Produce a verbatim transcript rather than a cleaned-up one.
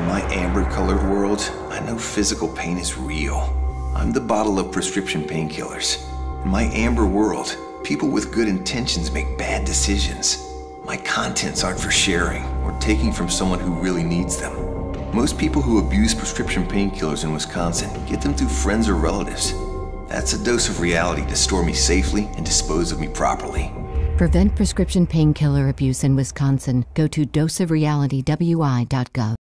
In my amber-colored world, I know physical pain is real. I'm the bottle of prescription painkillers. In my amber world, people with good intentions make bad decisions. My contents aren't for sharing or taking from someone who really needs them. Most people who abuse prescription painkillers in Wisconsin get them through friends or relatives. That's a dose of reality to store me safely and dispose of me properly. Prevent prescription painkiller abuse in Wisconsin. Go to dose of reality w i dot gov.